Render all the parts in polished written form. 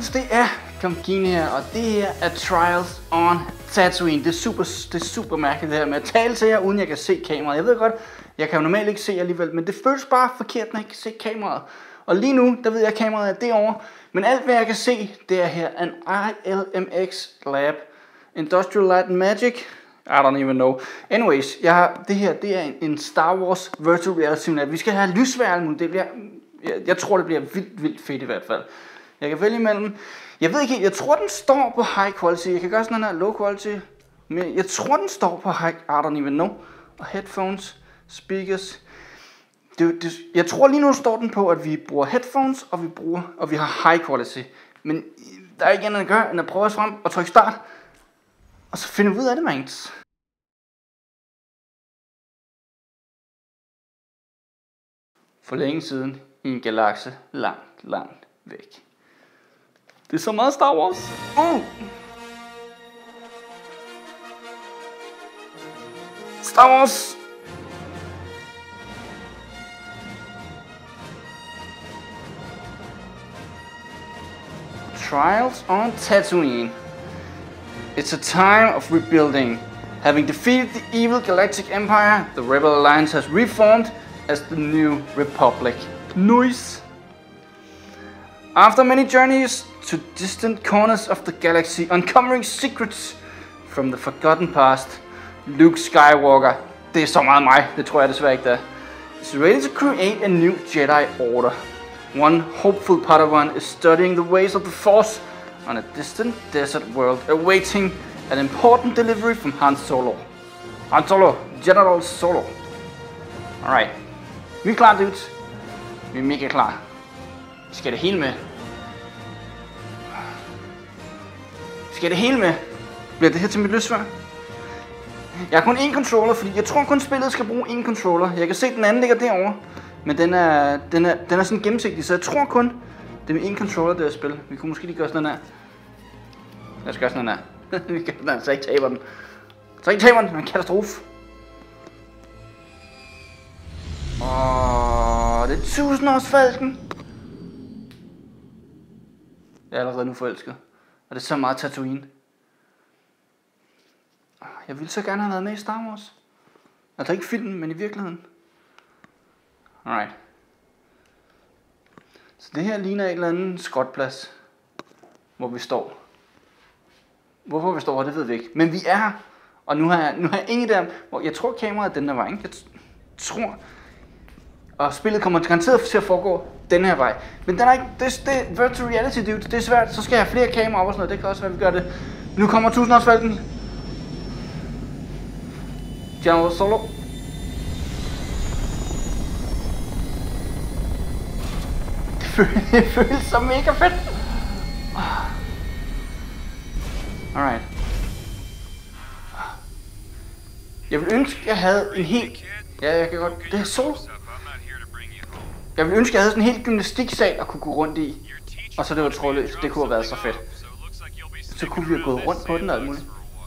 folkens, det er Kongine her, og det her er Trials on Tatooine. Det er super mærkeligt det her med at tale til jer, uden jeg kan se kameraet. Jeg ved godt, jeg kan jo normalt ikke se alligevel, men det føles bare forkert, når jeg kan se kameraet. Og lige nu, der ved jeg, at kameraet er derovre, men alt hvad jeg kan se, det er her en ILMX Lab. Industrial Light and Magic. I don't even know. Anyways, det her, det er en Star Wars Virtual Reality Simulator. Vi skal have lysværel, det bliver, jeg tror det bliver vildt fedt i hvert fald. Jeg kan vælge imellem. Jeg ved ikke, jeg tror den står på high quality. Jeg kan gøre sådan her low quality. Men jeg tror den står på high, I don't even know. Og headphones, speakers. Jeg tror lige nu står den på, at vi bruger headphones, og vi har high quality. Men der er ikke andet at gøre, end at prøve os frem og trykke start. Og så finde ud af det, mands. For længe siden i en galakse langt væk. Det er så meget Star Wars. Star Wars. Trials on Tatooine. It's a time of rebuilding. Having defeated the evil Galactic Empire, the Rebel Alliance has reformed as the New Republic. Nice! After many journeys to distant corners of the galaxy, uncovering secrets from the forgotten past, Luke Skywalker, det er så meget mig, det tror jeg desværre ikke der, is ready to create a new Jedi Order. One hopeful Padawan is studying the ways of the Force on a distant desert world, awaiting an important delivery from Han Solo. Han Solo, General Solo. Alright, vi er klar, dudes. Vi er mega klar. Vi skal det hele med. Vi skal det hele med. Bliver det her til mit lysvær? Jeg har kun én controller, fordi jeg tror kun spillet skal bruge én controller. Jeg kan se, at den anden ligger derovre. Men den er sådan gennemsigtig, så jeg tror kun, det er med én controller, det her spil. Vi kunne måske lige gøre sådan her. Lad os gøre sådan her. Vi gør sådan her, så ikke taber den. Så ikke taber den, det er en katastrofe. Det er 1000-årsfalken. Jeg er allerede nu forelsket. Og det er så meget Tatooine. Jeg ville så gerne have været med i Star Wars. Altså ikke filmen, men i virkeligheden. Alright. Så det her ligner et eller andet skrotplads, hvor vi står. Hvorfor vi står her, det ved vi ikke. Men vi er her. Og nu har jeg ingen der, hvor jeg tror kameraet er den der vej, ikke? Jeg tror. Og spillet kommer garanteret til at foregå den her vej. Men den er ikke, det er virtual reality, dude. Det er svært. Så skal jeg have flere kameraer op og sådan noget. Det kan også være, vi gør det. Nu kommer 1000-årsfalken. General Solo. Det føles så mega fedt. Alright. Jeg vil ønske, jeg havde en helt... Ja, jeg kan godt... Det er Solo. Jeg vil ønske, jeg havde sådan en helt gymnastiksal at kunne gå rundt i. Og så det var trådløst. Det kunne have været så fedt. Så kunne vi have gået rundt på den og alt muligt.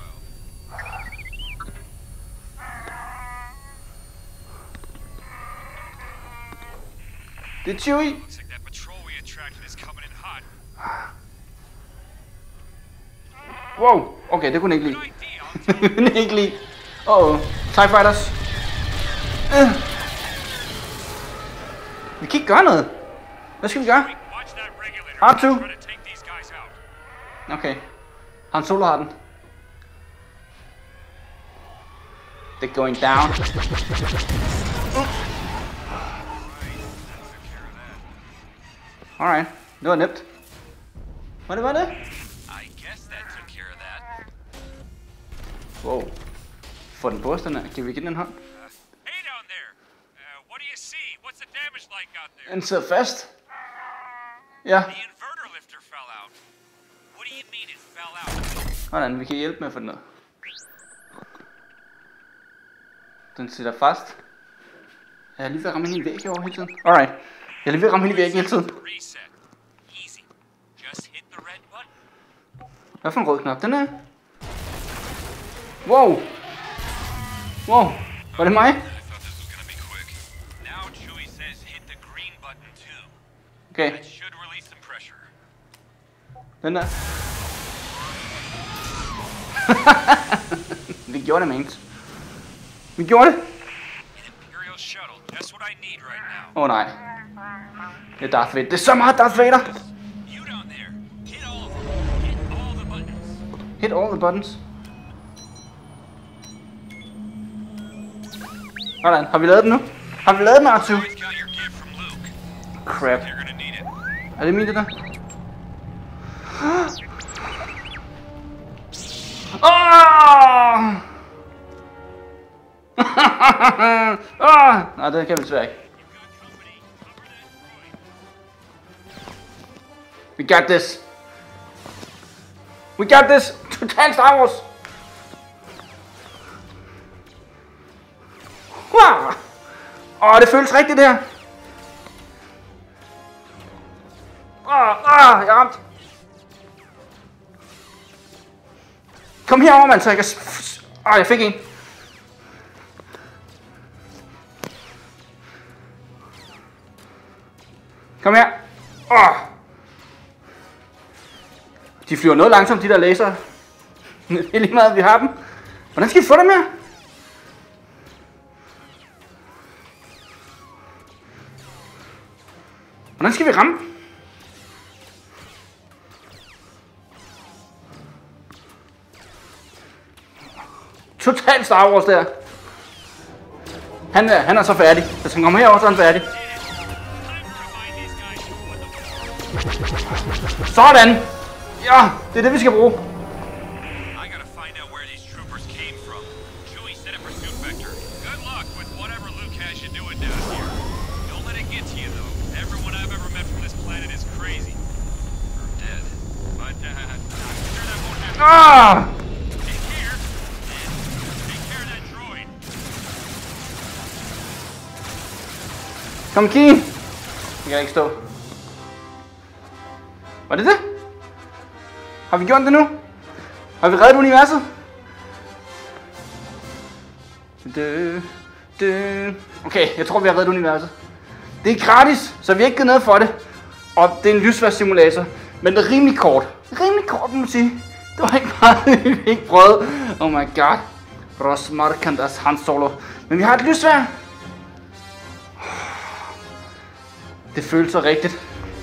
Det er Chewie. Wow, okay, det kunne ikke lide. Det kunne ikke lide. TIE Fighters. Vi kan ikke gøre noget. Hvad skal vi gøre? R2. Okay. Han Solo har den. They're going down. Alright, det var nemt. Hvad var det? Wow. Får den på os, den her. Kan vi give den en hånd? Den sidder fast. Ja. Hvordan, vi kan hjælpe med at få den ned. Den sidder fast. Jeg er lige ved at ramme hende i væg herovre hele tiden. Alright. Jeg er lige ved at ramme hende i væg hele tiden. Hvad for en rød knap? Den er... Wow. Wow. Var det mig? Okay. Den der. Vi gjorde det, Manx. Vi gjorde det. Åh oh, nej. Det er Darth Vader. Det er så meget Darth Vader. Hit all the buttons. Sådan, har vi lavet den nu? Har vi lavet den, R2? Crap. Er det min, det der? Åh! Nej, det kan vi desværre ikke. We got this. We got this. Total Star Wars. Wow. Det føles rigtigt det her. Jeg er ramt. Kom herover, mand, så jeg kan... jeg fik en. Kom her. De flyver noget langsomt, de der laser. Det er lige meget, at vi har dem. Hvordan skal vi få dem her? Hvordan skal vi ramme? Total Star Wars der. Han er så færdig. Hvis han kommer herover, så er han færdig. Sådan! Ja, det er det, vi skal bruge. Kom, Keen! Jeg kan ikke stå. Var det det? Har vi gjort det nu? Har vi reddet universet? Okay, jeg tror vi har reddet universet. Det er gratis, så vi har ikke givet noget for det. Og det er en lysværdssimulator. Men det er rimelig kort. Rimelig kort, må man sige. Det var ikke meget, vi ikke prøvede. Oh my god. Ross Markandas Han Solo. Men vi har et lysværd. Det føles så rigtigt.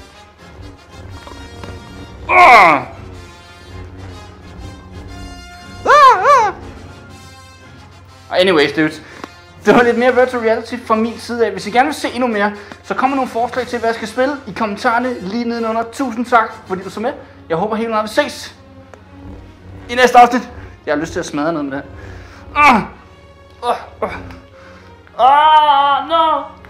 Anyways, dudes. Det var lidt mere virtual reality fra min side af. Hvis I gerne vil se endnu mere, så kommer nogle forslag til, hvad jeg skal spille i kommentarerne lige nedenunder. Tusind tak, fordi du så med. Jeg håber helt meget, vi ses i næste afsnit. Jeg har lyst til at smadre noget med det her. No!